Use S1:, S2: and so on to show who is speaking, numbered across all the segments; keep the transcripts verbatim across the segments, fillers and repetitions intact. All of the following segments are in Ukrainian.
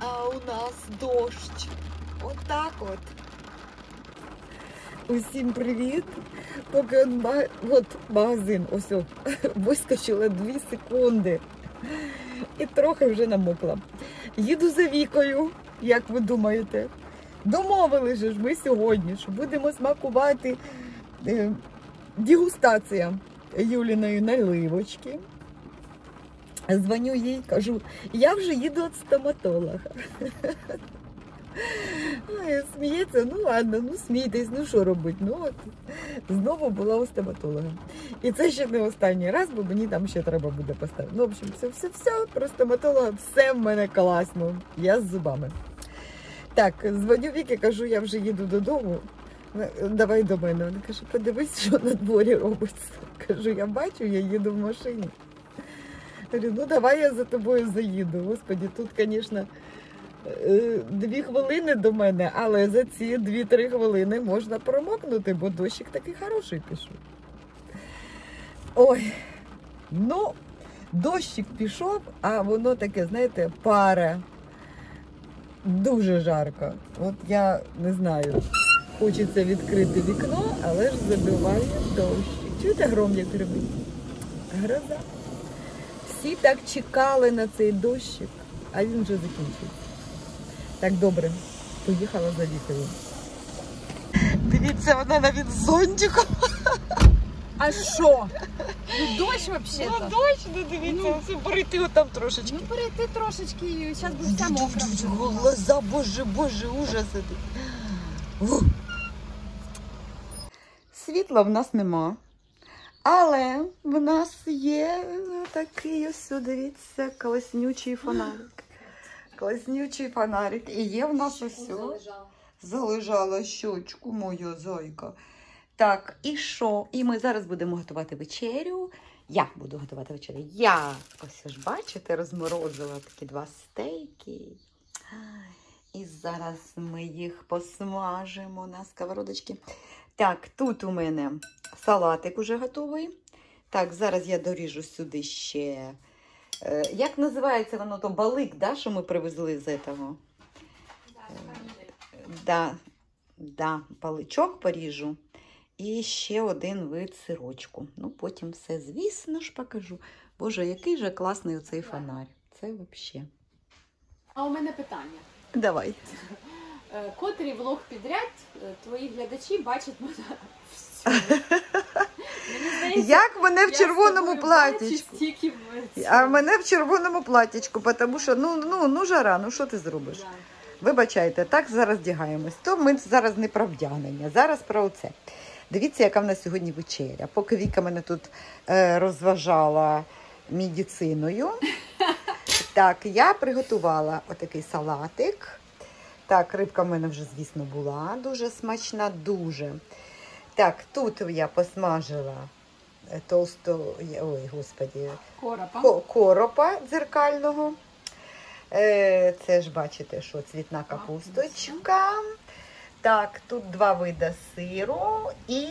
S1: а у нас дощ. Отак от. Усім привіт. Поки от, ма... от магазин, ось о, вискочила дві секунди. І трохи вже намокла. Їду за Вікою, як ви думаєте. Домовили ж ми сьогодні, що будемо смакувати е, дегустація Юліної наливочки. Дзвоню їй, кажу, я вже їду від стоматолога. Ой, сміється, ну ладно, ну смійтесь, ну що робити, ну от, знову була у стоматолога. І це ще не останній раз, бо мені там ще треба буде поставити. Ну, в общем, все, все, все, про стоматолога, все в мене класно, я з зубами. Так, дзвоню Вікі, кажу, я вже їду додому, давай до мене. Вона каже, подивись, що на дворі робиться. Кажу, я бачу, я їду в машині. Говорю, ну давай я за тобою заїду. Господи, тут, звісно, дві хвилини до мене, але за ці дві-три хвилини можна промокнути, бо дощик такий хороший пішов. Ой, ну, дощик пішов, а воно таке, знаєте, пара. Дуже жарко. От я не знаю, хочеться відкрити вікно, але ж забиває дощик. Чуєте, гром як гримить? Гроза. Всі так чекали на цей дощик, а він вже закінчився. Так, добре, поїхала за Вікою. Дивіться, вона навіть з зонтиком.
S2: А що? Ну дощ взагалі.
S1: Ну дощ, ну дивіться, ну, перейти отам трошечки.
S2: Ну перейти трошечки, зараз буде вся мокра.
S1: Глаза, боже, боже, ужас. Світла в нас нема. Але в нас є такий ось, дивіться, класнючий фонарик. Класнючий фонарик. І є в нас ось. Залежала. Залежала щочку, моя зайка. Так, і що? І ми зараз будемо готувати вечерю. Я буду готувати вечерю. Я, ось ж бачите, розморозила такі два стейки. І зараз ми їх посмажимо на сковородочці. Так, тут у мене салатик уже готовий. Так, зараз я доріжу сюди ще. Е, як називається воно, то балик, да, що ми привезли з цього? Да, да, баличок поріжу. І ще один вид сирочку. Ну, потім все, звісно ж, покажу. Боже, який же класний оцей фонарь. Це взагалі.
S2: А у мене питання.
S1: Давай.
S2: Котрий влог підряд твої глядачі бачать мене всю.
S1: Як мене в червоному платічку. А мене в червоному платічку, тому що, ну, ну, ну жара, ну що ти зробиш? Да. Вибачайте, так зараз вдягаємось. То ми зараз не про вдягнення, зараз про оце. Дивіться, яка в нас сьогодні вечеря. Поки Віка мене тут е, розважала медициною. Так, я приготувала отакий салатик. Так, рибка в мене вже, звісно, була дуже смачна, дуже. Так, тут я посмажила толсто, ой, господи,
S2: коропа,
S1: коропа дзеркального. Е, це ж, бачите, що цвітна капусточка. Так, тут два види сиру і,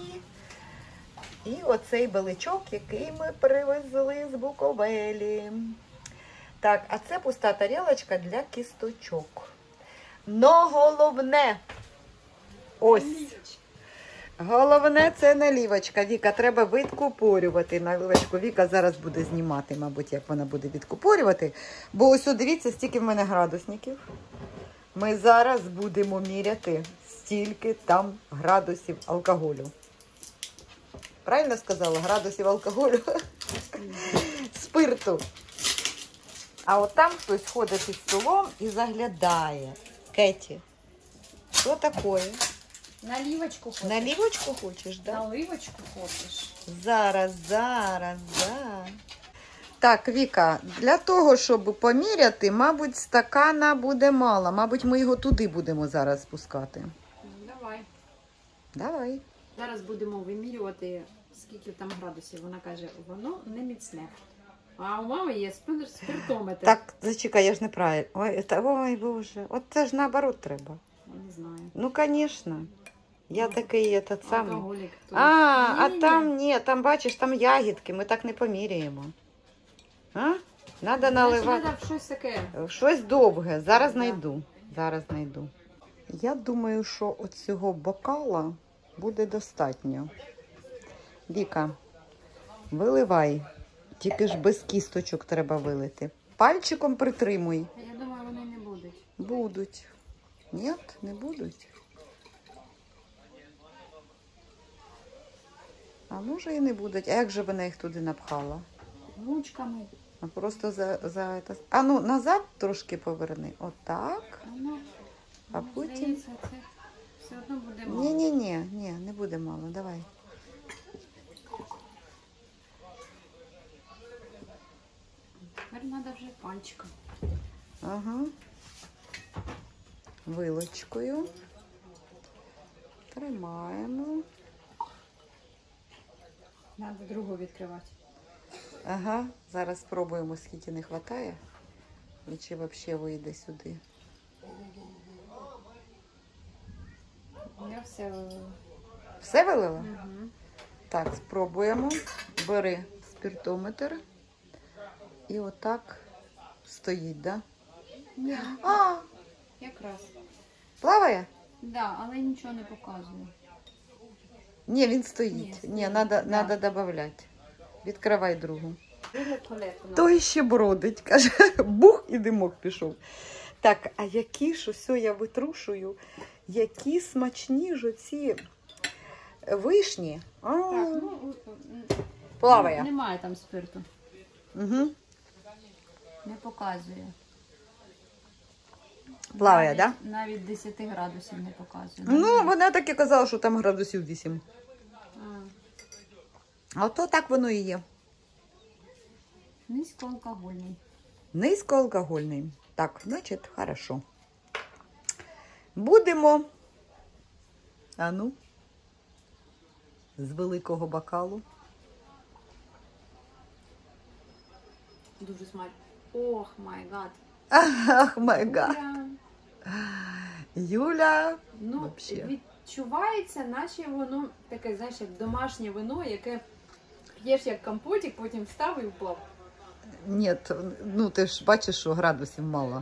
S1: і оцей баличок, який ми привезли з Буковелі. Так, а це пуста тарілочка для кісточок. Но головне, ось, головне це налівочка. Віка, треба відкупорювати наливочку. Віка зараз буде знімати, мабуть, як вона буде відкупорювати. Бо ось, дивіться, стільки в мене градусників. Ми зараз будемо міряти, стільки там градусів алкоголю. Правильно сказала? Градусів алкоголю? Спирту. А от там хтось ходить під столом і заглядає. Кеті, що таке?
S2: Наливочку хочеш?
S1: Наливочку хочеш, так? Да?
S2: Наливочку хочеш.
S1: Зараз, зараз, да. Так, Віка, для того, щоб поміряти, мабуть, стакана буде мало. Мабуть, ми його туди будемо зараз спускати.
S2: Давай.
S1: Давай.
S2: Зараз будемо вимірювати, скільки там градусів. Вона каже, воно не міцне. А у мами є спиртометр.
S1: Так, зачекай, я ж неправильно. Ой, та, ой, Боже, от це ж наоборот треба.
S2: Я не знаю.
S1: Ну, звісно. Я такий, этот самий.
S2: Алкоголік.
S1: А, а там, ні, там, бачиш, там ягідки, ми так не поміряємо. А? Надо наливати.
S2: Треба щось таке.
S1: Щось довге. Зараз
S2: Да.
S1: знайду. Зараз знайду. Я думаю, що от цього бокала буде достатньо. Віка, виливай. Тільки ж без кісточок треба вилити. Пальчиком притримуй.
S2: Я думаю, вони не будуть.
S1: Будуть. Ні, не будуть. А може і не будуть. А як же вона їх туди напхала?
S2: Ручками.
S1: А просто за, за це. А ну, назад трошки поверни. Отак.
S2: Воно,
S1: А
S2: ну,
S1: потім-
S2: здається, це все одно буде мало.
S1: Ні-ні-ні, ні, не буде мало. Давай.
S2: Тепер треба вже пальчиком.
S1: Ага. Вилочкою. Тримаємо.
S2: Треба другу відкривати.
S1: Ага. Зараз спробуємо, скільки не вистачає. І чи взагалі вийде сюди.
S2: Я все...
S1: Все вилила?
S2: Угу.
S1: Так, спробуємо. Бери спіртометр. І отак стоїть, да?
S2: Ні,
S1: А,
S2: якраз.
S1: плаває?
S2: Да, але нічого не показує.
S1: Ні, він
S2: Ні,
S1: стоїть.
S2: стоїть,
S1: Ні, надо,
S2: да.
S1: надо додавати. Відкривай другу.
S2: Друге колесо.
S1: Той ще бродить, каже, бух і димок пішов. Так, а які ж усе я витрушую, які смачні ж оці вишні. А,
S2: Так, ну,
S1: плаває.
S2: Немає там спирту.
S1: Угу.
S2: Не показує.
S1: Плаває,
S2: навіть,
S1: так?
S2: Да? Навіть десять градусів не показує.
S1: Ну, вона так і казала, що там градусів вісім.
S2: А,
S1: А ото так воно і є.
S2: низькоалкогольний.
S1: Низькоалкогольний. Так, значить, хорошо. Будемо. А ну. З великого бокалу.
S2: Дуже смачно. Ох, май гад.
S1: Ах, май гад.
S2: Прям,
S1: Юля.
S2: ну,
S1: Вообще.
S2: відчувається, наче воно таке, знаєш, як домашнє вино, яке п'єш як компотик, потім встав і впав.
S1: Ні, ну ти ж бачиш, що градусів мало.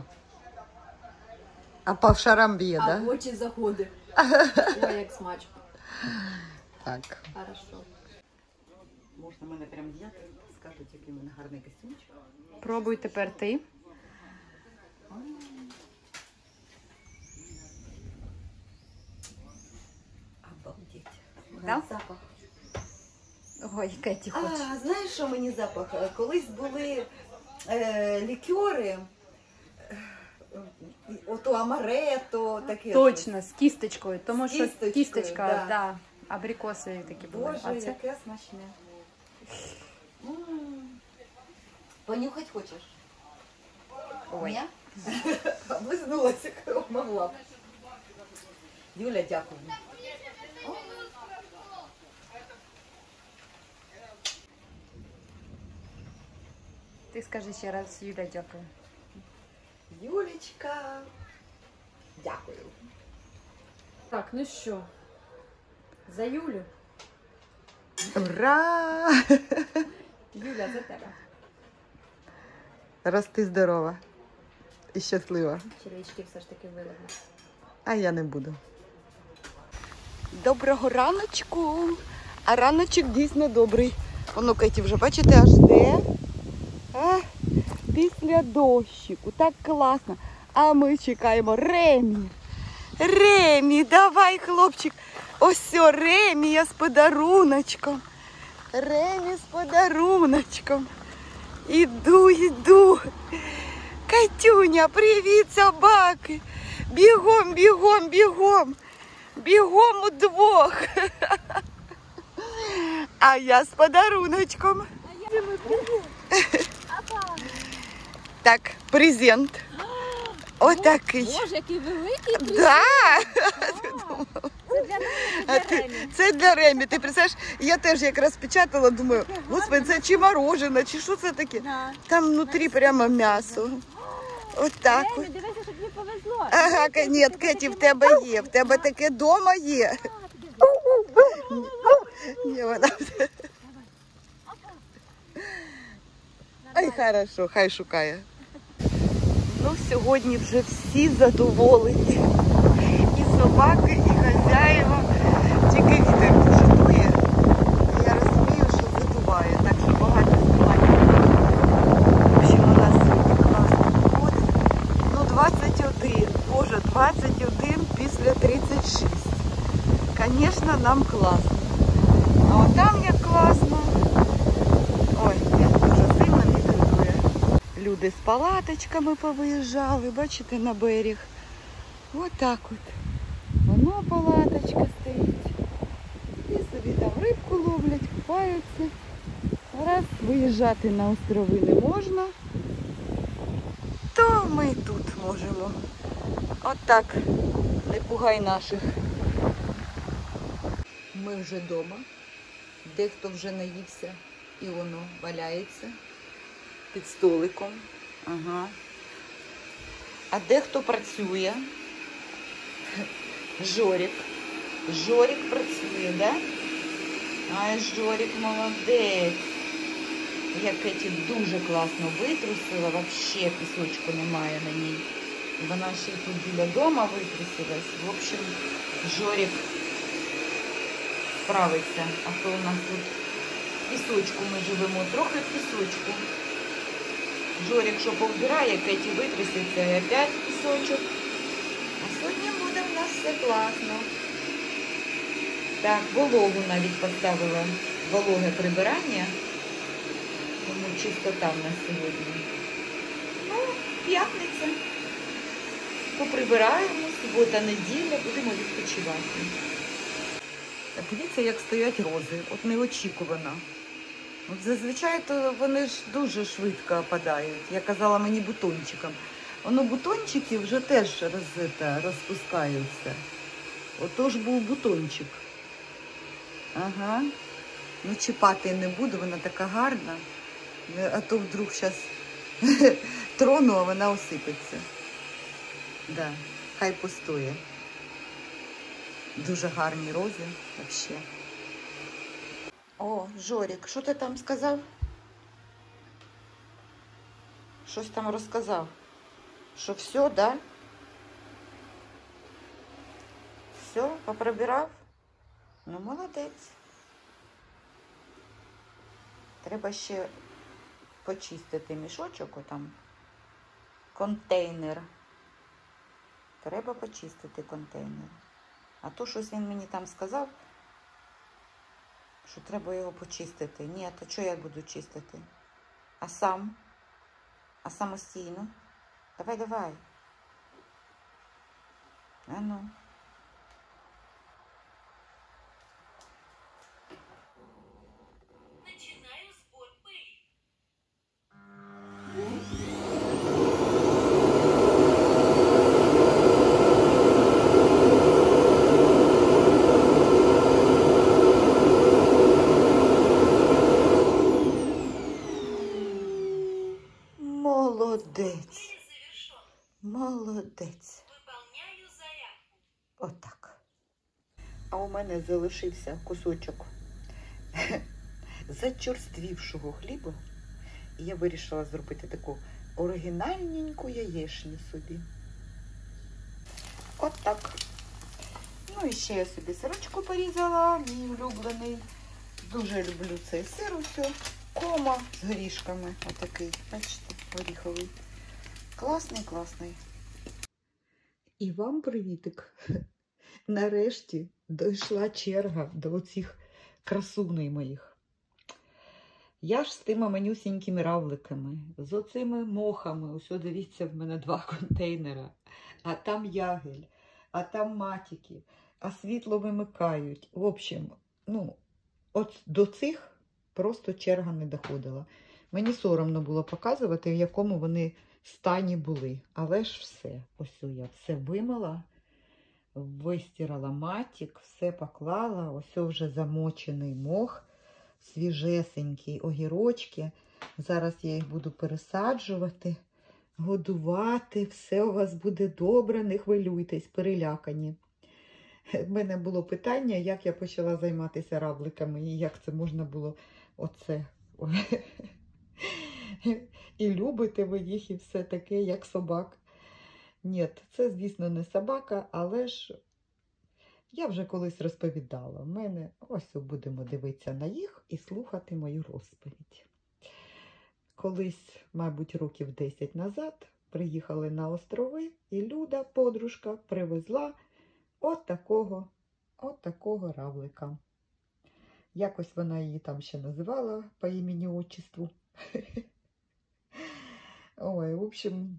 S1: А по шарам б'є,
S2: А
S1: да?
S2: в очі заходить. Ой, як смачно.
S1: Так.
S2: Хорошо.
S1: Можна мене прям взяти, скажуть, який в мене гарний костюмчик.
S2: Пробуй тепер ти.
S1: Обалдеть.
S2: Да?
S1: Запах.
S2: Ой, Кеті хоче.
S1: А, знаєш, що мені запах? Колись були е, лікери, е, ото амарето, таке.
S2: Точно, з кісточкою, тому
S1: З
S2: що
S1: кісточкою,
S2: кісточка,
S1: да.
S2: да. Абрикоси такі були.
S1: Боже,
S2: А це
S1: яке смачне. М. Понюхать хочеш?
S2: Ой.
S1: Ні? Облизнулася, як могла б. Юля, дякую.
S2: Ти скажи ще раз, Юля, дякую.
S1: Юлечка, дякую.
S2: Так, ну що, за Юлю?
S1: Ура!
S2: Юля, за тебе.
S1: Рости здорова і щаслива.
S2: Червячки все ж таки вилили.
S1: А я не буду. Доброго раночку. А раночок дійсно добрий. Воно, Кеті, вже, бачите, аж де. А, після дощику. Так класно. А ми чекаємо Ремі. Ремі, давай, хлопчик. Ось сьо, Ремі, я з подаруночком. Ремі з подаруночком. Іду, іду. Катюня, привіт, собаки. Бігом, бігом, бігом. Бігом удвох. А я з подаруночком. Так, презент. Отакий.
S2: Боже, який великий.
S1: Да.
S2: Це для мене,
S1: А ти, це для Ремі. Ти представляєш, я теж якраз печатала, думаю, господи, це чи мороженое, чи що це таке? Там внутрі прямо м'ясо. Отак. От.
S3: Дивися, що тобі повезло.
S1: Ага, ні, Кеті, в тебе є, в тебе таке дома є. Ні, вона... Ай, хорошо, хай шукає. Ну, сьогодні вже всі задоволені. І собаки, і хазяїва. Тільки вітер дуже дує. Я розумію, що задуває, так що багато знімати. В общем, у нас сьогодні класно виходить. Ну, двадцять один. Боже, двадцять один після тридцять шість. Звісно, нам класно. Ну, а там як класно. Ой, дуже сильно вітер дує. Люди з палаточками повиїжджали, бачите, на берег. Ось так от. Воно палаточка стоїть. І собі там рибку ловлять, купаються. Раз виїжджати на острови не можна, то ми тут можемо. От так, не пугай наших. Ми вже вдома. Дехто вже наївся і воно валяється під столиком. Ага. А дехто працює. Жорик. Жорик працює, да? Ай, Жорик молодець. Я Кеті дуже класно витрусила, взагалі пісочку немає на ній. Вона ще й тут біля дома витрусилась. В общем, Жорик справиться. А то у нас тут пісочку ми живемо, трохи пісочку. Жорик, що повбирає, Кеті витруситься і опять пісочок. А сьогодні буде в нас все класно. Так, вологу навіть поставила, вологе прибирання. Тому чистота в нас сьогодні. Ну, п'ятниця. Поприбираємо, субота, неділя, будемо відпочивати. Дивіться, як стоять рози. От неочікувано. От зазвичай то вони ж дуже швидко опадають. Я казала мені бутончиком. Воно бутончики вже теж роз, це, розпускаються. Отож був бутончик. Ага. Ну чіпати не буду, вона така гарна. А то вдруг зараз трону, а вона осипеться. Да, хай постоє. Дуже гарні рози, взагалі. О, Жорик, що ти там сказав? Щось там розказав. Що все, да? Все, поприбирав? Ну, молодець. Треба ще почистити мішочок, отам. Контейнер. Треба почистити контейнер. А то щось він мені там сказав, що треба його почистити. Ні, то що я буду чистити? А сам? А самостійно? Давай, давай. А ну.
S3: Начинаю сбор пыли.
S1: Молодець.
S3: Пыль завершен.
S1: Молодець.
S3: Выполняю зарядку.
S1: Отак. А у мене залишився кусочок зачорствівшого хліба. І я вирішила зробити таку оригінальненьку яєчню собі. Отак. Ну і ще я собі сирочку порізала, мій улюблений. Дуже люблю цей сир, усе. Кома з горішками. Отакий, бачите, горіховий. Класний, класний. І вам привітик. Нарешті дійшла черга до оцих красуней моїх. Я ж з тими манюсінькими равликами, з оцими мохами. Ось, дивіться, в мене два контейнера. А там ягель, а там матики, а світло вимикають. В общем, ну, от до цих просто черга не доходила. Мені соромно було показувати, в якому вони стані були. Але ж все. Ось я все вимила. Вистирала матік, все поклала, ось вже замочений мох, свіжесенький огірочки. Зараз я їх буду пересаджувати, годувати, все у вас буде добре, не хвилюйтесь, перелякані. В мене було питання, як я почала займатися равликами і як це можна було оце і любите ви їх, і все таке, як собак. Ні, це, звісно, не собака, але ж я вже колись розповідала. В мене ось будемо дивитися на їх і слухати мою розповідь. Колись, мабуть, років десять назад приїхали на острови, і Люда, подружка, привезла от такого, от такого равлика. Якось вона її там ще називала по імені отчеству. Ой, в общем,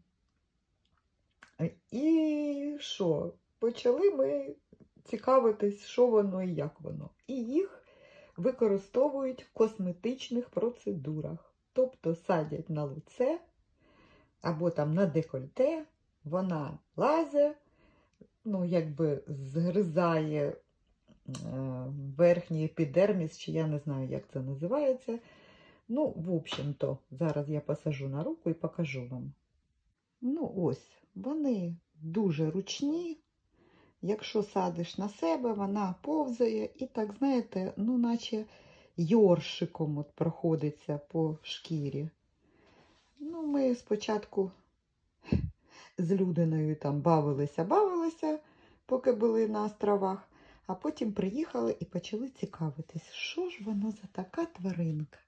S1: і що? Почали ми цікавитись, що воно і як воно. І їх використовують в косметичних процедурах. Тобто садять на лице або там на декольте, вона лазить, ну, якби згризає е, верхній епідерміс, чи я не знаю, як це називається. Ну, в общем-то, зараз я посажу на руку і покажу вам. Ну, ось, вони дуже ручні. Якщо садиш на себе, вона повзає і так, знаєте, ну, наче йоршиком от проходиться по шкірі. Ну, ми спочатку з Людиною там бавилися, бавилися, поки були на островах, а потім приїхали і почали цікавитись, що ж воно за така тваринка.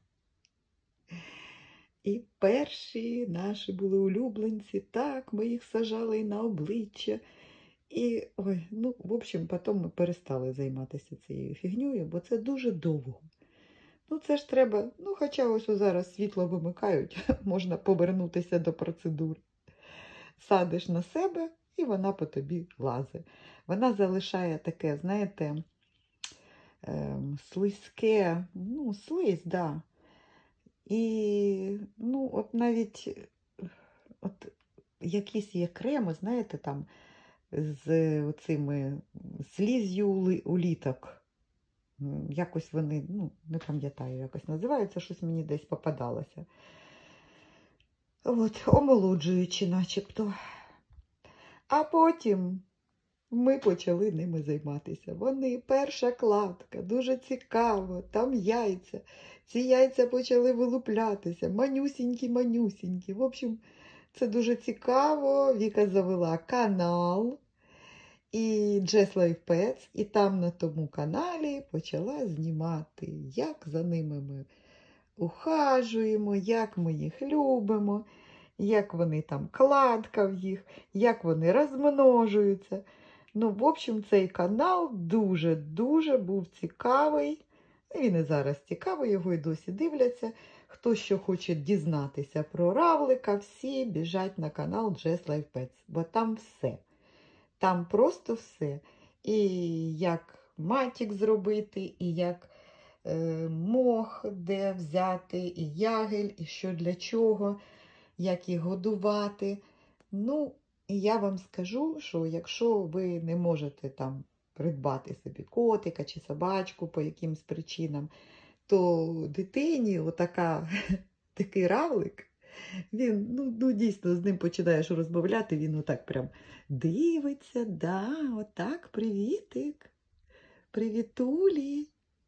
S1: І перші наші були улюбленці, так, ми їх сажали і на обличчя. І, ой, ну, в общем, потім ми перестали займатися цією фігньою, бо це дуже довго. Ну, це ж треба, ну, хоча ось зараз світло вимикають, можна повернутися до процедур. Садиш на себе, і вона по тобі лазить. Вона залишає таке, знаєте, ем, слизьке, ну, слизь, да. І, ну, от навіть, от якісь є креми, знаєте, там, з оцими сліз'ю уліток. Якось вони, ну, не пам'ятаю, якось називаються, щось мені десь попадалося. От, омолоджуючи начебто. А потім ми почали ними займатися. Вони перша кладка, дуже цікаво, там яйця. Ці яйця почали вилуплятися, манюсінькі-манюсінькі. В общем, це дуже цікаво. Віка завела канал і Jess Life Pets, і там на тому каналі почала знімати, як за ними ми ухажуємо, як ми їх любимо, як вони там, кладка в їх, як вони розмножуються. Ну, в общем, цей канал дуже-дуже був цікавий. Він і зараз цікавий, його і досі дивляться. Хто що хоче дізнатися про равлика, всі біжать на канал Jess Life Pets, бо там все. Там просто все. І як матік зробити, і як е, мох, де взяти, і ягель, і що для чого, як їх годувати. Ну, і я вам скажу, що якщо ви не можете там придбати собі котика чи собачку по якимсь причинам, то дитині отака, такий равлик, він, ну, ну, дійсно, з ним починаєш розмовляти, він отак прям дивиться, да, отак, привітик, привітулі.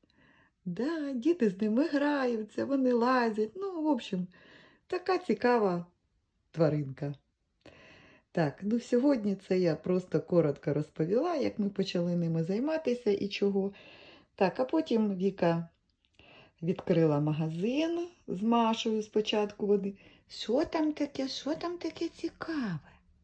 S1: Да, діти з ними граються, вони лазять. Ну, в общем, така цікава тваринка. Так, ну сьогодні це я просто коротко розповіла, як ми почали ними займатися і чого. Так, а потім Віка відкрила магазин з Машою спочатку. Вони, що там таке, що там таке цікаве?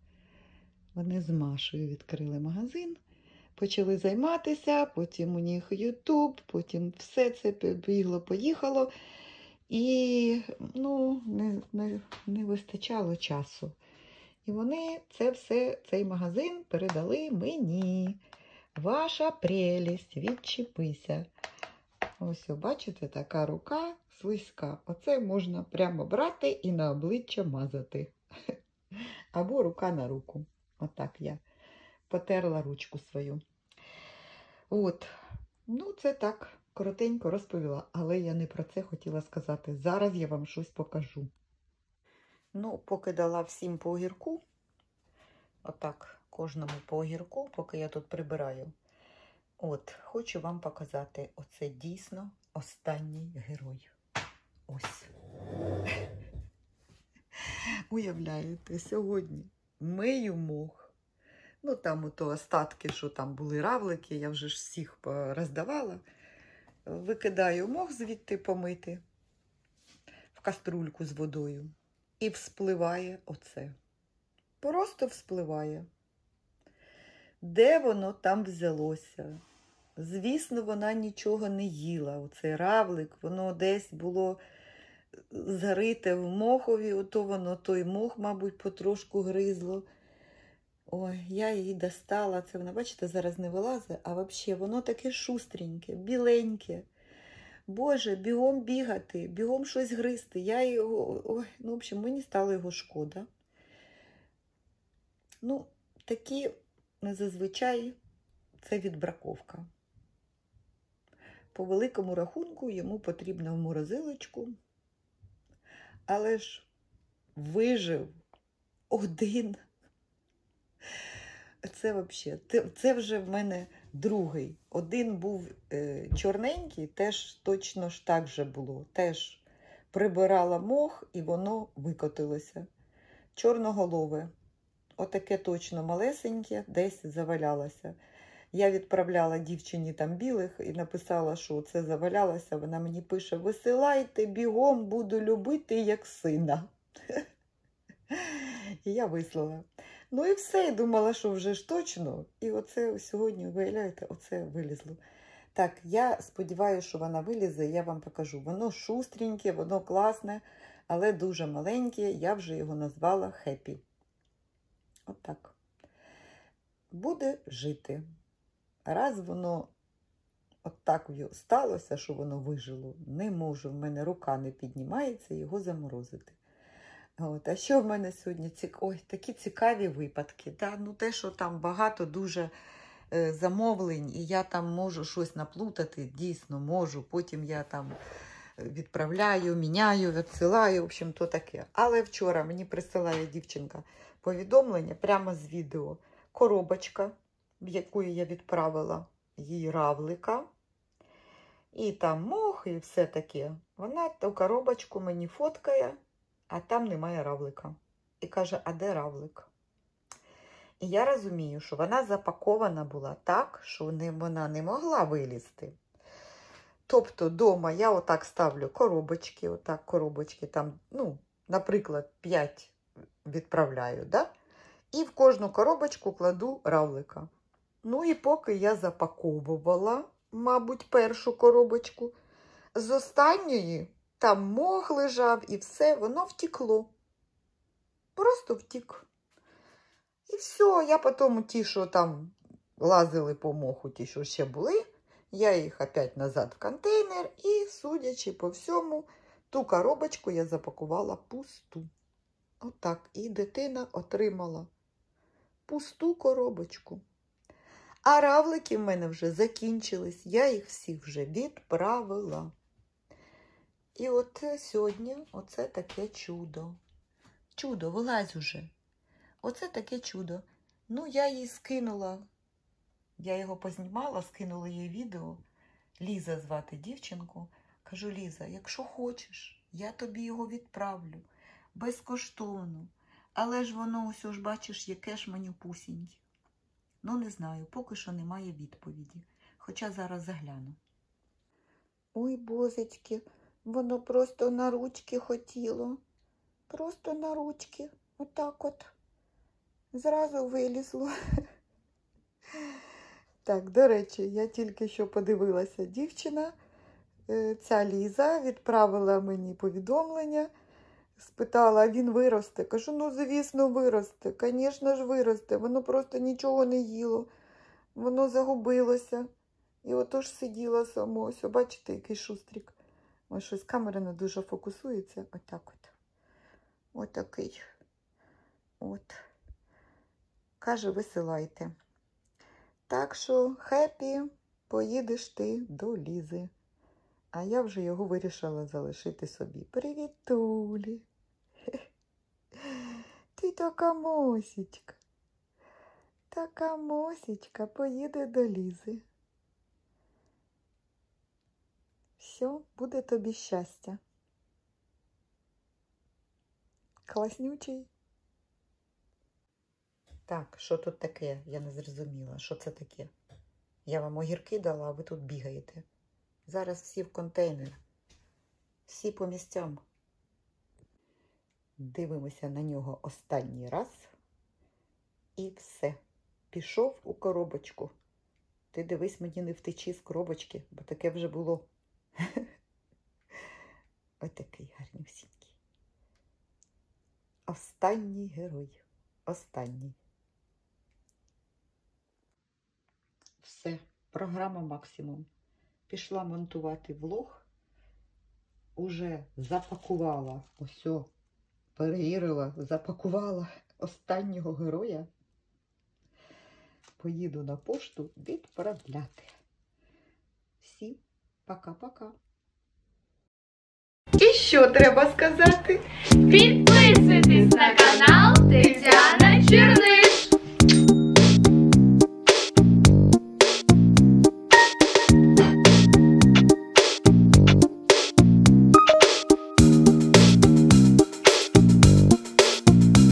S1: Вони з Машою відкрили магазин, почали займатися, потім у них ютуб, потім все це бігло-поїхало. І, ну, не, не, не вистачало часу. І вони це все, цей магазин передали мені. Ваша прелість, відчепися. Ось, бачите, така рука слизька. Оце можна прямо брати і на обличчя мазати. Або рука на руку. Отак я потерла ручку свою. От. Ну, це так, коротенько розповіла. Але я не про це хотіла сказати. Зараз я вам щось покажу. Ну, поки дала всім по огірку. Отак, кожному по огірку, поки я тут прибираю. От, хочу вам показати, оце дійсно останній герой. Ось. Уявляєте, сьогодні мию мох. Ну, там ото остатки, що там були равлики, я вже ж всіх роздавала. Викидаю мох звідти помити в каструльку з водою. І вспливає оце. Просто вспливає. Де воно там взялося? Звісно, вона нічого не їла. Оцей равлик, воно десь було зарите в мохові, ото воно той мох, мабуть, потрошку гризло. Ой, я її достала. Це вона, бачите, зараз не вилазить, а взагалі воно таке шустреньке, біленьке. Боже, бігом бігати, бігом щось гризти. Я його, ой, ну, в общем, мені стало його шкода. Ну, такі, зазвичай, це відбраковка. По великому рахунку йому потрібно в морозилочку. Але ж вижив один. Це взагалі, це вже в мене другий. Один був е, чорненький, теж точно ж так же було. Теж прибирала мох і воно викотилося. Чорноголове. Отаке точно малесеньке, десь завалялося. Я відправляла дівчині там білих і написала, що це завалялося. Вона мені пише: висилайте, бігом, буду любити, як сина. І я вислала. Ну і все, і думала, що вже ж точно. І оце сьогодні, виявляєте, оце вилізло. Так, я сподіваюся, що вона вилізе, я вам покажу. Воно шустреньке, воно класне, але дуже маленьке. Я вже його назвала Хеппі. Отак. Буде жити. Раз воно отак сталося, що воно вижило, не можу, в мене рука не піднімається його заморозити. От. А що в мене сьогодні? Цік... Ой, такі цікаві випадки. Да? Ну, те, що там багато дуже е, замовлень, і я там можу щось наплутати, дійсно можу. Потім я там відправляю, міняю, відсилаю, в общем, то таке. Але вчора мені присилає дівчинка повідомлення прямо з відео. Коробочка, в яку я відправила їй равлика. І там мох, і все таке. Вона ту коробочку мені фоткає, а там немає равлика. І каже: а де равлик? І я розумію, що вона запакована була так, що не, вона не могла вилізти. Тобто вдома я отак ставлю коробочки, отак коробочки, там, ну, наприклад, п'ять відправляю, да? І в кожну коробочку кладу равлика. Ну і поки я запаковувала, мабуть, першу коробочку, з останньої там мох лежав і все, воно втекло. Просто втік. І все, я потім ті, що там лазили по моху, ті, що ще були, я їх опять назад в контейнер і, судячи по всьому, ту коробочку я запакувала пусту. Отак. І дитина отримала пусту коробочку. А равлики в мене вже закінчились, я їх всіх вже відправила. І от сьогодні оце таке чудо. Чудо, вилазь уже. Оце таке чудо. Ну, я їй скинула, я його познімала, скинула їй відео. Ліза звати дівчинку. Кажу: Ліза, якщо хочеш, я тобі його відправлю. Безкоштовно. Але ж воно, ось ж бачиш, яке ж манюпусіньке. Ну, не знаю, поки що немає відповіді. Хоча зараз загляну. Ой, бозечки, воно просто на ручки хотіло. Просто на ручки. Отак от. Зразу вилізло. Так, до речі, я тільки що подивилася. Дівчина, ця Ліза, відправила мені повідомлення. Спитала: а він виросте? Кажу: ну, звісно, виросте. Звісно ж, виросте. Воно просто нічого не їло. Воно загубилося. І отож сиділа само. Ось, бачите, який шустрик. Ось щось камера не дуже фокусується. Отак от. Отакий. От. Каже: висилайте. Так що, Хеппі, поїдеш ти до Лізи. А я вже його вирішила залишити собі. Привіт, Тулі. Ти така мосічка. Така мосічка поїде до Лізи. Все, буде тобі щастя. Класнючий. Так, що тут таке? Я не зрозуміла. Що це таке? Я вам огірки дала, а ви тут бігаєте. Зараз всі в контейнер. Всі по місцям. Дивимося на нього останній раз. І все. Пішов у коробочку. Ти дивись, мені не втечі з коробочки, бо таке вже було. Ось такий гарнюсінький. Останній герой. Останній. Все. Програма максимум. Пішла монтувати влог. Уже запакувала. Ось, перевірила, запакувала останнього героя. Поїду на пошту відправляти. Всім пока-пока. І що треба сказати?
S4: Підписуйтесь на канал Тетяни